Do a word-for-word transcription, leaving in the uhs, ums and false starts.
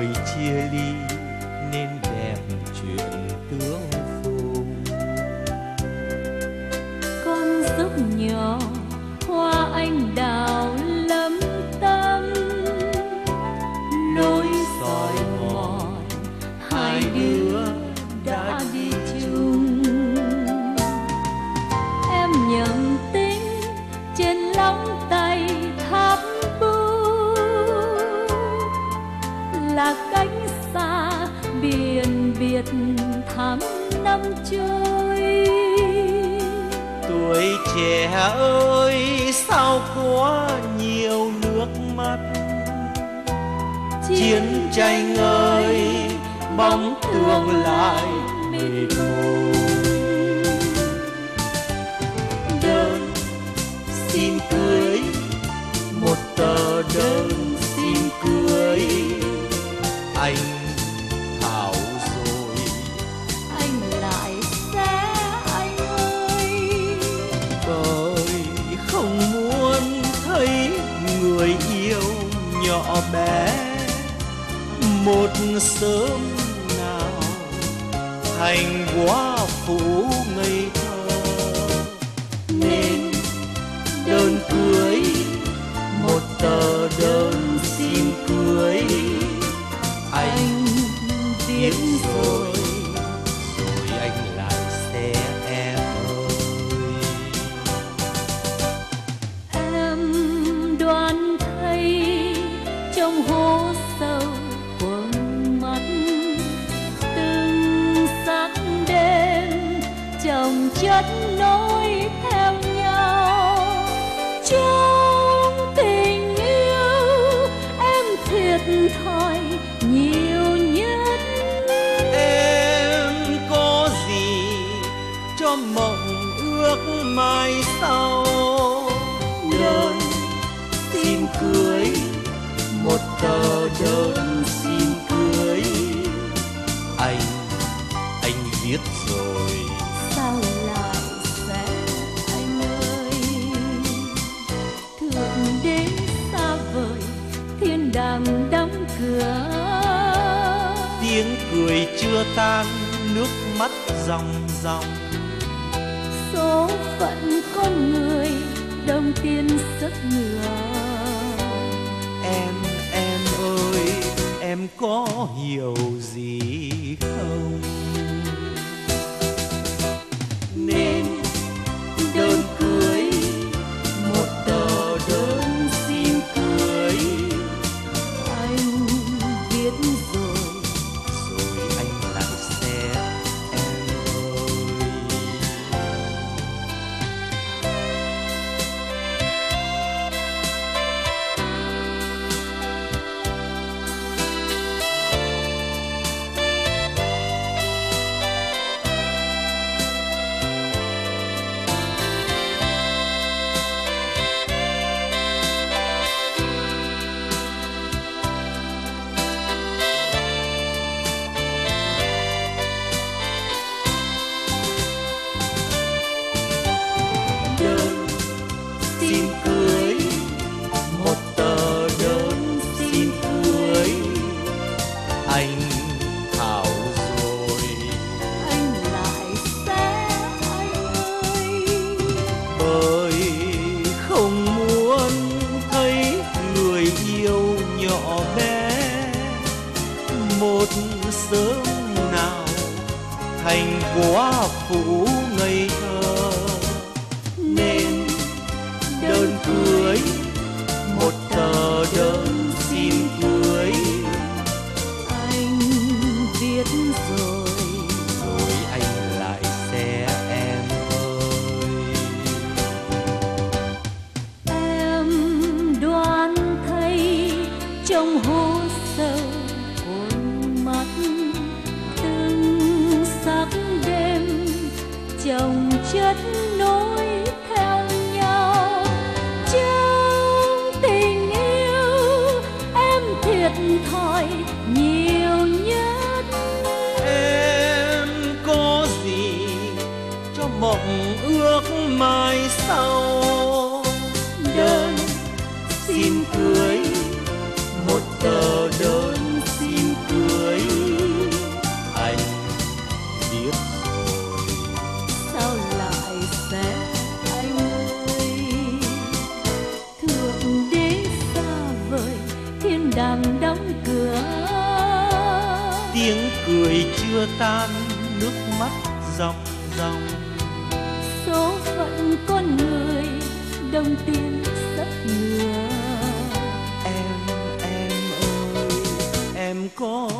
bởi chia ly nên đẹp chuyện tương phùng. Con dốc nhỏ hoa anh đào lấm tấm, lối dòi mòn hai đứa đã đi chung. Em nhầm tính trên lóng tay tháp bu, là cánh xa biển biệt thắm năm trôi. Tuổi trẻ ơi sao có nhiều nước mắt, chiến tranh ơi bóng tương lai mịt mù. Đơn xin cưới, một tờ đơn xin cưới, anh thảo rồi Anh lại sẽ anh ơi, bởi không muốn thấy người yêu nhỏ bé một sớm nào thành quá phụ ngây thơ. Nên đơn cưới, một tờ đơn xin cưới, anh viết rồi rồi anh lại sẽ em ơi. em đoán thấy trong hố sâu khuôn mắt từng sắc đêm chồng chất nối theo nhau. Trong tình yêu em thiệt thòi nhiều nhất. Em có gì cho mộng ước mai sau, đơn xin cưới, một tờ đơn xin cưới, anh anh viết rồi Sao lại sẽ anh ơi, thượng đế xa vời thiên đàng đóng cửa. tiếng cười chưa tan, nước mắt ròng ròng. Số phận con người đồng tiền giấc ngựa. Em em ơi em có hiểu gì không, nên đơn cưới, một tờ đơn xin cưới, Anh viết rồi rồi anh lại sẽ em ơi. Đơn xin cưới, một tờ đơn xin cưới, anh thảo rồi anh lại sẽ anh ơi. bởi không muốn thấy người yêu nhỏ bé một sớm nào thành quá phụ ngây thơ. Nên đơn cưới, một tờ đơn xin cưới, Anh viết rồi rồi anh lại sẽ em ơi. em đoán thấy trong hố sâu khuôn mắt từng sắc đêm chồng chất nối theo nhau. Trong tình yêu em thiệt thòi nhiều nhất. Em có gì cho mộng ước mai sau, đơn xin cưới, một tờ đơn xin đàm đóng cửa. Tiếng cười chưa tan, nước mắt ròng ròng. Số phận con người đồng tiền rất ngừa. Em, em ơi, em có